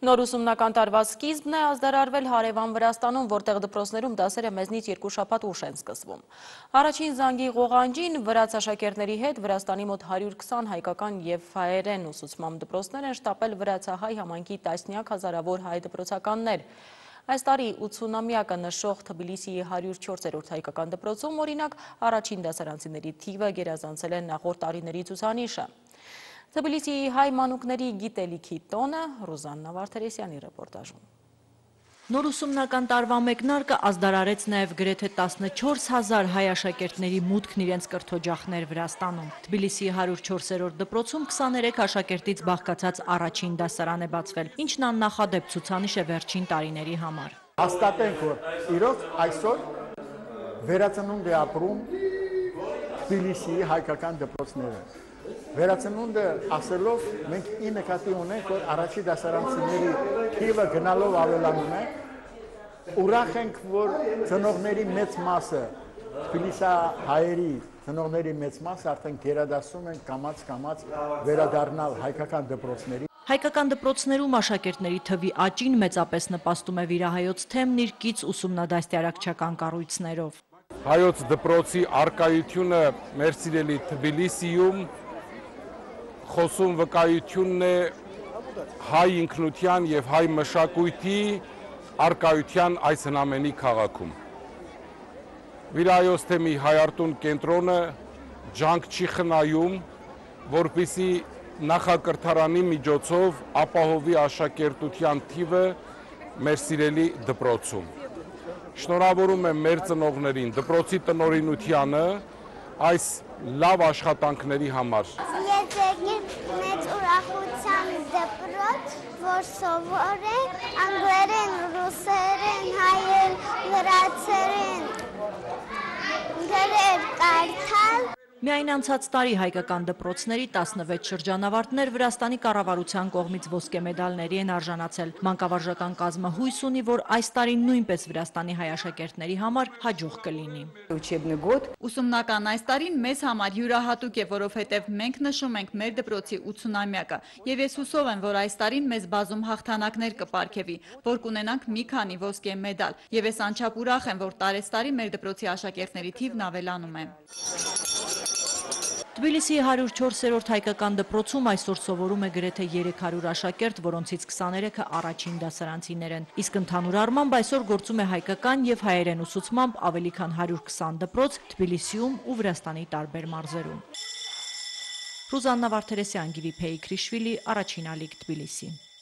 Նոր ուսումնական տարվա սկիզբն է ազդարարվել հարևան Վրաստանում, որտեղ դպրոցներում դասերը մեզնից 2 շաբաթ ուշ են սկսվում։ Առաջին զանգի ղողանջին վրաց աշակերտների հետ Վրաստանի մոտ 120 հայկական և հայերեն ուսուցմամբ դպրոցներ են շտապել վրացահայ համայնքի տասնյակ հազարավոր հայ դպրոցականներ։ Այս տարի 80-ամյակը նշող Թբիլիսիի 104-րդ հայկական դպրոցում, օրինակ, առաջին դասարանցիների թիվը գերազանցել է նախորդ տարիների ցուցանիշը։ Թբիլիսիի հայ մանուկների գիտելիքի տոնը Ռուզաննա Վարդերեսյանի ռեպորտաժում։ Նոր ուսումնական տարվա մեկնարկը ազդարարեց նաև գրեթե 14,000 հայ աշակերտների մուտքն իրենց կրթօջախներ Վրաստանում։ Թբիլիսիի 104-րդ դպրոցում 23 աշակերտից բաղկացած առաջին դասարան է բացվել, ինչն աննախադեպ ցուցանիշ է վերջին տարիների համար։ Հաստատենք, որ իրոք այսօր վերածնունդ է ապրում Թբիլիսիի հայկական դպրոցները։ Վերածնունդը ասելով մենք ի նկատի ունենք, որ առաջի դասարանցիների թիվը գնալով ավելանում է։ Ուրախ ենք, որ ծնողների մեծ մասը, թբիլիսահայերի ծնողների մեծ մասը արդեն գերադասում են կամաց վերադառնալ հայկական դպրոցների։ Հայկական դպրոցներում աշակերտների թվի աճին մեծապես նպաստում է վիրահայոց թեմն իր կից ուսումնադաստիարակչական կառույցներով։ Հայոց դպրոցի արկայությունը մեր սիրելի Թբիլիսիում խոսում վկայությունն է հայ ինքնության և հայ մշակույթի արկայության այս հնամենի քաղաքում։ Վիրահայոց թեմի հայարտուն կենտրոնը ջանք չի խնայում, որպեսզի նախակրթարանի միջոցով ապահովի աշակերտության թիվը մեր սիրելի դպրոցում։ Շնորհավորում եմ մեր ծնողներին, դպրոցի տնօրինությանը այս լավ աշխատանքների համար։ Մեծ ուրախության դպրոց, որ սովորենք անգլերեն, ռուսերեն, հայերեն, վրացերեն, գրել կարդալ։ Միայն անցած տարի հայկական դպրոցների 16 շրջանավարտներ Վրաստանի կառավարության կողմից ոսկե մեդալների են արժանացել։ Մանկավարժական կազմը հույս ունի, որ այս տարի նույնպես Վրաստանի հայ աշակերտների համար հաջող կլինի։ Ուսումնական այս տարին մեզ համար յուրահատուկ է, որովհետև մենք նշում ենք մեր դպրոցի 80-ամյակը, եւ ես հուսով եմ, որ այս տարին մեզ բազում հաղթանակներ կպարգևի, որ կունենանք մի քանի ոսկե մեդալ, եւ ես անչափ ուրախ եմ, որ տարեստարի մեր դպրոցի աշակերտների թիվն ավելանում է։ Թբիլիսիի 104-րդ հայկական դպրոցում այսօր սովորում է գրեթե 300 աշակերտ, որոնցից 23-ը առաջին դասարանցիներ են։ Իսկ ընդհանուր առմամբ այսօր գործում է հայկական և հայերեն ուսուցմամբ ավելի քան 120 դպրոց Թբիլիսիում ու Վրաստանի տարբեր մարզերում։ Ռուզաննա Վարդերեսյան, Գիվի Փեյքրիշվիլի, Առաջին ալիք, Թբիլիսի։